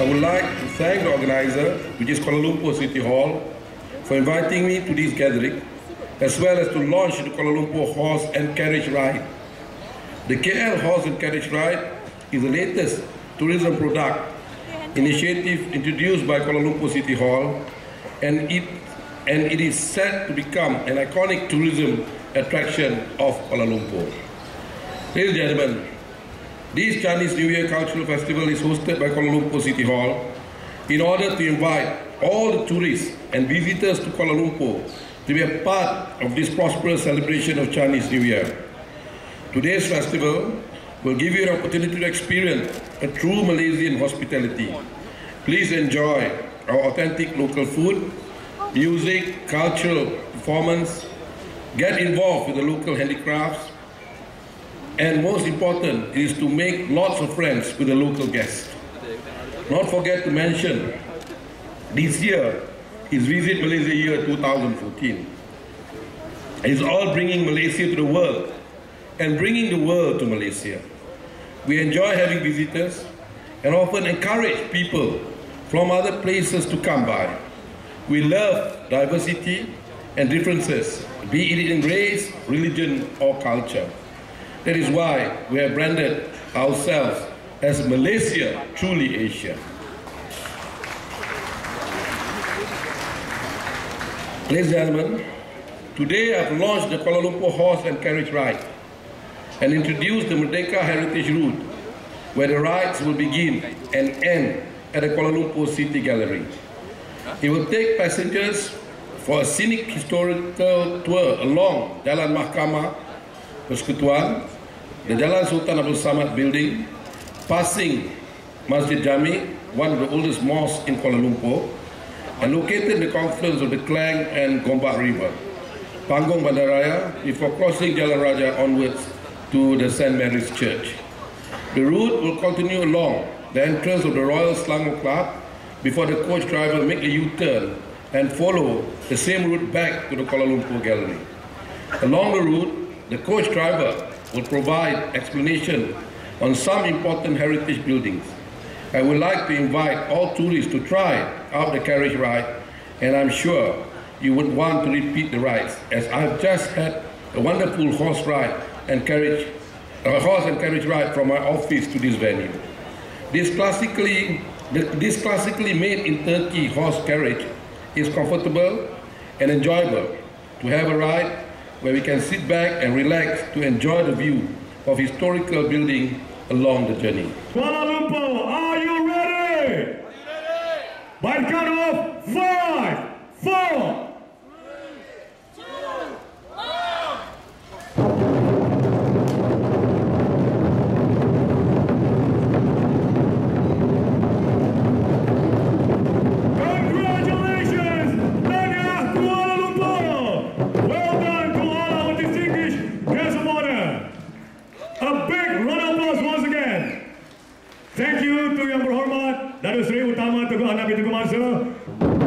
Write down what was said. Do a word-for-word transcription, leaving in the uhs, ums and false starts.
would like to thank the organizer, which is Kuala Lumpur City Hall, for inviting me to this gathering, as well as to launch the Kuala Lumpur Horse and Carriage Ride. The K L Horse and Carriage Ride is the latest tourism product initiative introduced by Kuala Lumpur City Hall, and it, and it is set to become an iconic tourism attraction of Kuala Lumpur. Ladies and gentlemen, this Chinese New Year Cultural Festival is hosted by Kuala Lumpur City Hall in order to invite all the tourists and visitors to Kuala Lumpur to be a part of this prosperous celebration of Chinese New Year. Today's festival will give you an opportunity to experience a true Malaysian hospitality. Please enjoy our authentic local food, music, cultural performance, get involved with the local handicrafts, and most important is to make lots of friends with the local guests. Not forget to mention, this year is Visit Malaysia Year two thousand fourteen. It's all bringing Malaysia to the world and bringing the world to Malaysia. We enjoy having visitors and often encourage people from other places to come by. We love diversity and differences, be it in race, religion, or culture. That is why we have branded ourselves as Malaysia, truly Asia. Ladies and gentlemen, today I've launched the Kuala Lumpur Horse and Carriage Ride and introduced the Merdeka Heritage Route, where the rides will begin and end at the Kuala Lumpur City Gallery. It will take passengers for a scenic historical tour along Jalan Mahkamah Persekutuan, the Jalan Sultan Abdul Samad building, passing Masjid Jami, one of the oldest mosques in Kuala Lumpur, and located in the confluence of the Klang and Gombak River, Pangong Bandaraya, before crossing Jalan Raja onwards to the Saint Mary's Church. The route will continue along the entrance of the Royal Selangor Club before the coach driver make a U-turn and follow the same route back to the Kuala Lumpur Gallery. Along the route, the coach driver will provide explanation on some important heritage buildings. I would like to invite all tourists to try out the carriage ride, and I'm sure you would want to repeat the rides, as I've just had a wonderful horse ride and carriage, a horse and carriage ride from my office to this venue. This classically, this classically made in Turkey horse carriage is comfortable and enjoyable to have a ride where we can sit back and relax to enjoy the view of historical building along the journey. Kuala Lumpur, are you ready? Ready! By the count of five, four, three, two, one. Congratulations, Nanya Kuala Lumpur! Well done to all our distinguished guests of honor. A big round of applause once again. Thank you to Yang Berhormat Datuk Seri Utama Teguh Hanafi Tengku Mangsa.